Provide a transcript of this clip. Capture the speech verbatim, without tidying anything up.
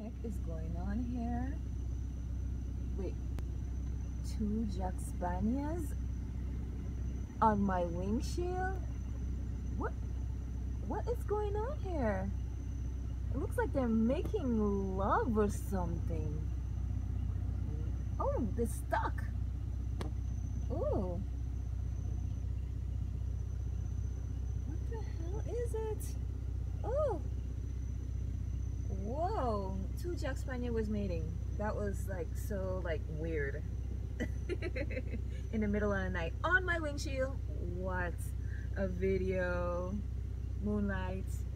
heck is going on here? Wait, two Jack Spaniels on my windshield? What? What is going on here? It looks like they're making love or something. Oh, they're stuck. Oh. What the hell is it? Oh. Whoa. Two Jack Spaniel was mating. That was like so like weird. In the middle of the night on my windshield. What a video. Moonlight.